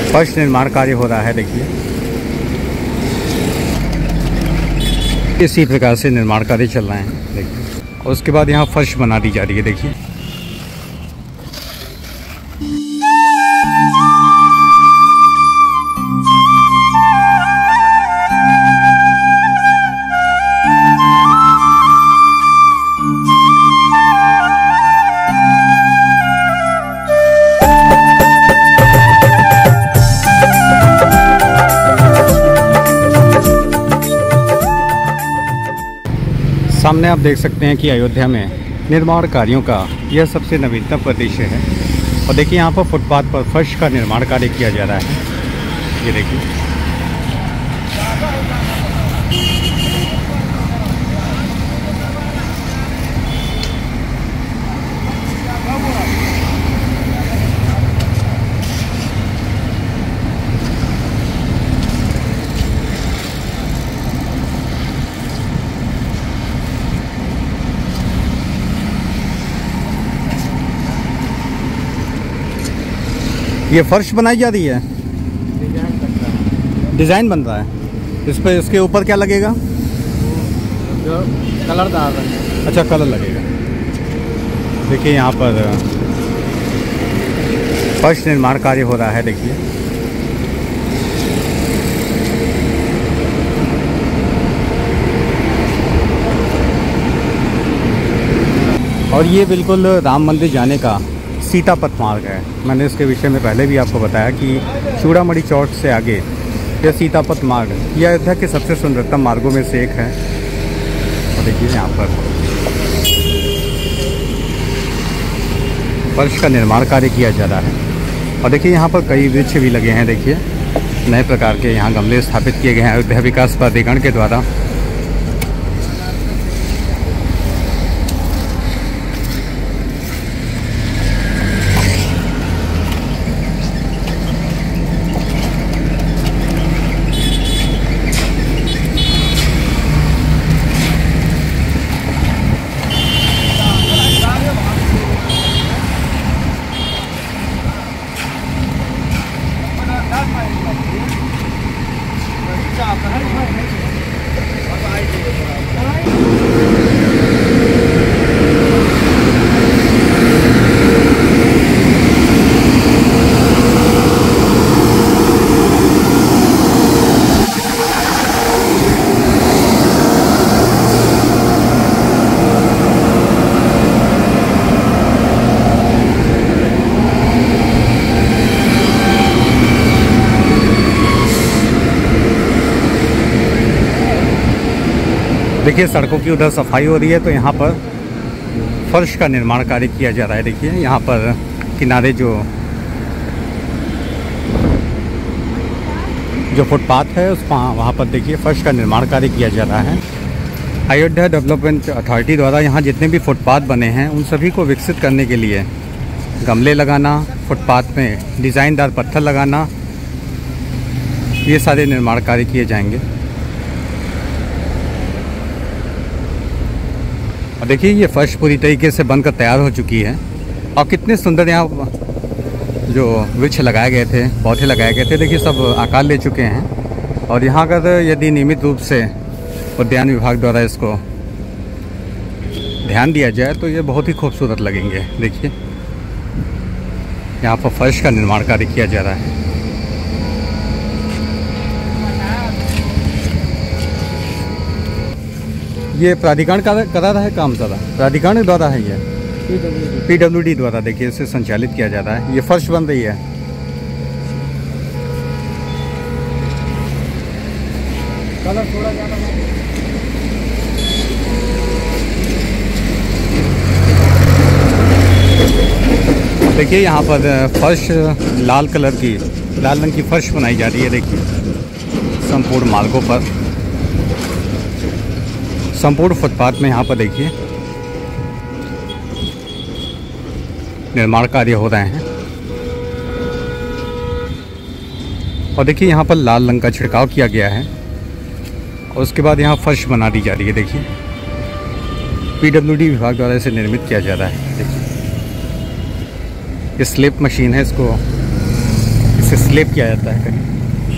फर्श निर्माण कार्य हो रहा है। देखिए इसी प्रकार से निर्माण कार्य चल रहे हैं। देखिए और उसके बाद यहाँ फर्श बना दी जा रही है। देखिए सामने आप देख सकते हैं कि अयोध्या में निर्माण कार्यों का यह सबसे नवीनतम परिदृश्य है। और देखिए यहाँ पर फुटपाथ पर फर्श का निर्माण कार्य किया जा रहा है। ये देखिए ये फर्श बनाई जा रही है, डिज़ाइन बन रहा है। इस पर इसके ऊपर क्या लगेगा? जो कलर डाल रहे हैं। अच्छा कलर लगेगा। देखिए यहाँ पर फर्श निर्माण कार्य हो रहा है। देखिए और ये बिल्कुल राम मंदिर जाने का सीतापथ मार्ग है। मैंने इसके विषय में पहले भी आपको बताया कि चूड़ामणि चौक से आगे यह सीतापथ मार्ग यह अयोध्या के सबसे सुंदरतम मार्गों में से एक है। और देखिए यहाँ पर फर्श का निर्माण कार्य किया जा रहा है। और देखिए यहाँ पर कई वृक्ष भी लगे हैं। देखिए नए प्रकार के यहाँ गमले स्थापित किए गए हैं अयोध्या विकास प्राधिकरण के द्वारा। देखिए सड़कों की उधर सफाई हो रही है, तो यहाँ पर फर्श का निर्माण कार्य किया जा रहा है। देखिए यहाँ पर किनारे जो फुटपाथ है उस वहाँ पर देखिए फर्श का निर्माण कार्य किया जा रहा है। अयोध्या डेवलपमेंट अथॉरिटी द्वारा यहाँ जितने भी फुटपाथ बने हैं उन सभी को विकसित करने के लिए गमले लगाना, फुटपाथ में डिज़ाइनदार पत्थर लगाना, ये सारे निर्माण कार्य किए जाएंगे। और देखिए ये फर्श पूरी तरीके से बनकर तैयार हो चुकी है। और कितने सुंदर यहाँ जो वृक्ष लगाए गए थे, पौधे लगाए गए थे, देखिए सब आकार ले चुके हैं। और यहाँ अगर यदि नियमित रूप से उद्यान विभाग द्वारा इसको ध्यान दिया जाए तो ये बहुत ही खूबसूरत लगेंगे। देखिए यहाँ पर फर्श का निर्माण कार्य किया जा रहा है। ये प्राधिकरण करा रहा है काम सारा, प्राधिकरण द्वारा है ये PWD द्वारा देखिए इसे संचालित किया जा रहा है। ये फर्श बन रही है। कलर थोड़ा ज़्यादा देखिए यहाँ पर फर्श लाल रंग की फर्श बनाई जा रही है। देखिए संपूर्ण मार्गों पर, संपूर्ण फुटपाथ में यहाँ पर देखिए निर्माण कार्य हो रहे हैं। और देखिए यहाँ पर लाल रंग का छिड़काव किया गया है और उसके बाद यहाँ फर्श बना दी जा रही है। देखिए PWD विभाग द्वारा इसे निर्मित किया जा रहा है। देखिए ये स्लिप मशीन है, इसे स्लैब किया जाता है करीब।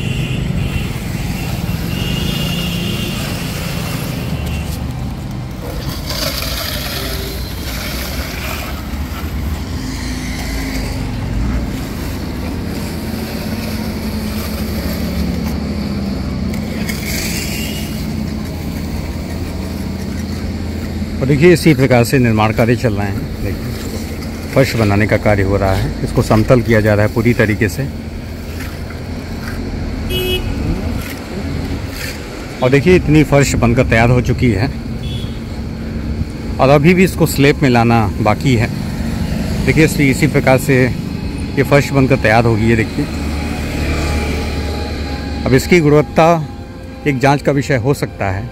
और देखिए इसी प्रकार से निर्माण कार्य चल रहे हैं। देखिए फर्श बनाने का कार्य हो रहा है, इसको समतल किया जा रहा है पूरी तरीके से। और देखिए इतनी फर्श बनकर तैयार हो चुकी है और अभी भी इसको स्लैब में लाना बाकी है। देखिए इसी प्रकार से ये फर्श बनकर तैयार होगी। ये देखिए अब इसकी गुणवत्ता एक जांच का विषय हो सकता है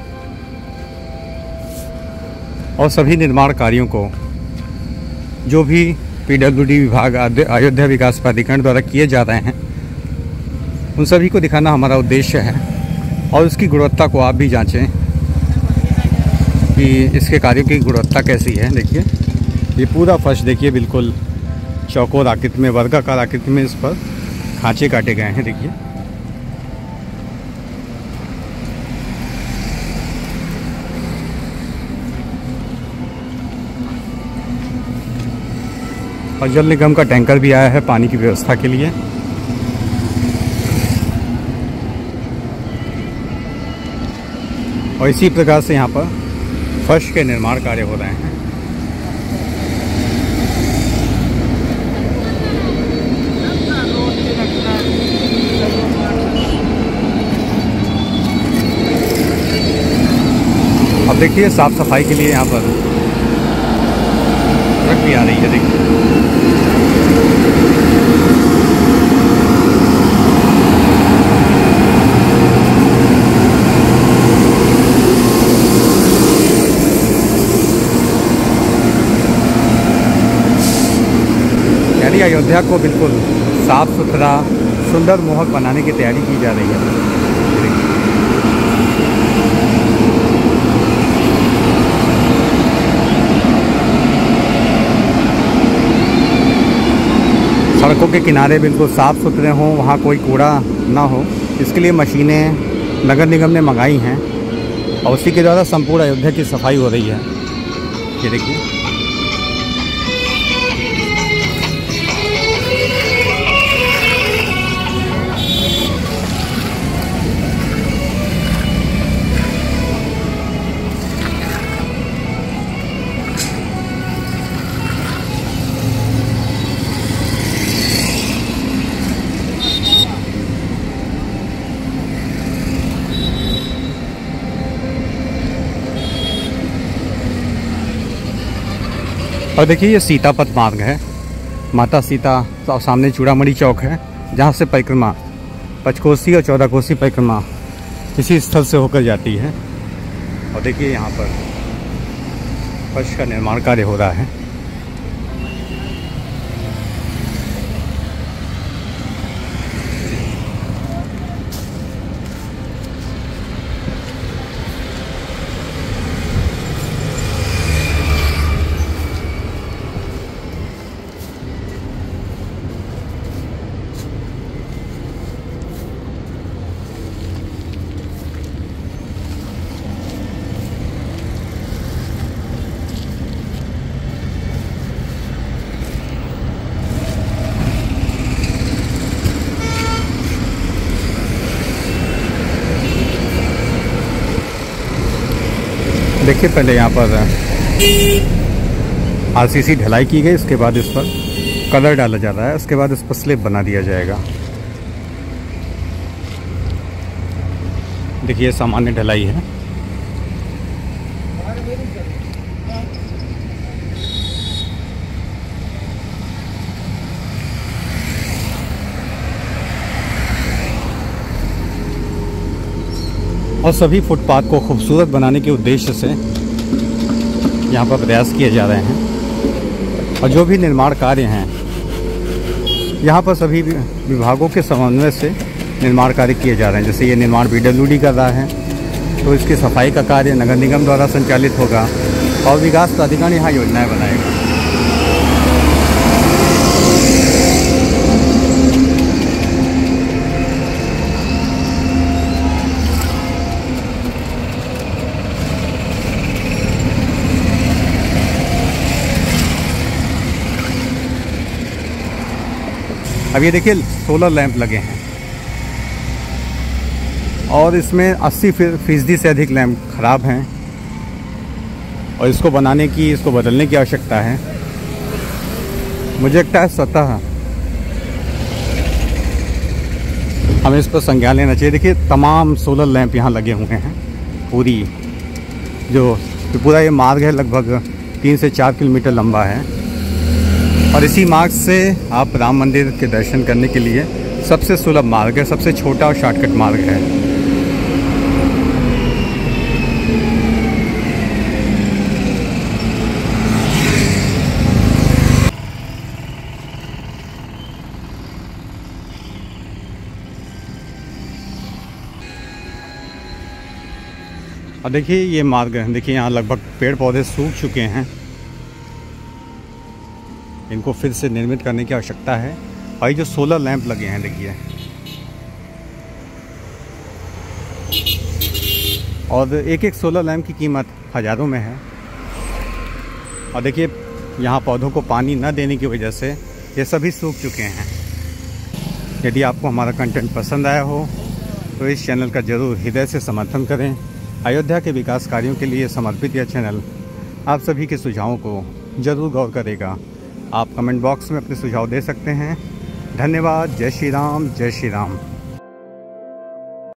और सभी निर्माण कार्यों को जो भी पीडब्ल्यूडी विभाग अयोध्या विकास प्राधिकरण द्वारा किए जा रहे हैं उन सभी को दिखाना हमारा उद्देश्य है और उसकी गुणवत्ता को आप भी जांचें कि इसके कार्यों की गुणवत्ता कैसी है। देखिए ये पूरा फर्श देखिए बिल्कुल चौकोर आकृति में, वर्गाकार आकृति में इस पर खांचे काटे गए हैं। देखिए और जल निगम का टैंकर भी आया है पानी की व्यवस्था के लिए। और इसी प्रकार से यहाँ पर फर्श के निर्माण कार्य हो रहे हैं। अब देखिए साफ सफाई के लिए यहाँ पर ट्रक भी आ रही है। देखिए यानी अयोध्या को बिल्कुल साफ सुथरा सुंदर मोहक बनाने की तैयारी की जा रही है। सड़कों के किनारे बिल्कुल साफ़ सुथरे हों, वहाँ कोई कूड़ा ना हो, इसके लिए मशीनें नगर निगम ने मंगाई हैं और उसी के द्वारा संपूर्ण अयोध्या की सफाई हो रही है। ये देखिए और देखिए ये सीतापथ मार्ग है, माता सीता और सामने चूड़ामणि चौक है जहाँ से परिक्रमा 5 कोसी और 14 कोसी परिक्रमा इसी स्थल से होकर जाती है। और देखिए यहाँ पर फर्श का निर्माण कार्य हो रहा है। देखिए पहले यहाँ पर आरसीसी ढलाई की गई, इसके बाद इस पर कलर डाला जा रहा है, उसके बाद इस पर स्लैब बना दिया जाएगा। देखिए सामान्य ढलाई है। और सभी फुटपाथ को खूबसूरत बनाने के उद्देश्य से यहाँ पर प्रयास किए जा रहे हैं। और जो भी निर्माण कार्य हैं यहाँ पर सभी विभागों के समन्वय से निर्माण कार्य किए जा रहे हैं। जैसे ये निर्माण पीडब्ल्यूडी कर रहा है तो इसकी सफाई का कार्य नगर निगम द्वारा संचालित होगा और विकास प्राधिकरण यहाँ योजनाएं बनाएगा। अब ये देखिए सोलर लैंप लगे हैं और इसमें 80% से अधिक लैंप ख़राब हैं और इसको बदलने की आवश्यकता है। मुझे लगता है स्वतः हमें इस पर संज्ञान लेना चाहिए। देखिए तमाम सोलर लैंप यहाँ लगे हुए हैं। पूरा ये मार्ग है लगभग 3 से 4 किलोमीटर लंबा है और इसी मार्ग से आप राम मंदिर के दर्शन करने के लिए सबसे सुलभ मार्ग है, सबसे छोटा और शॉर्टकट मार्ग है। और देखिए ये मार्ग है, देखिए यहाँ लगभग पेड़ पौधे सूख चुके हैं, इनको फिर से निर्मित करने की आवश्यकता है। और ये जो सोलर लैंप लगे हैं देखिए, और एक सोलर लैंप की कीमत हज़ारों में है। और देखिए यहाँ पौधों को पानी न देने की वजह से ये सभी सूख चुके हैं। यदि आपको हमारा कंटेंट पसंद आया हो तो इस चैनल का ज़रूर हृदय से समर्थन करें। अयोध्या के विकास कार्यों के लिए समर्पित यह चैनल आप सभी के सुझावों को ज़रूर गौर करेगा। आप कमेंट बॉक्स में अपने सुझाव दे सकते हैं। धन्यवाद। जय श्री राम, जय श्री राम।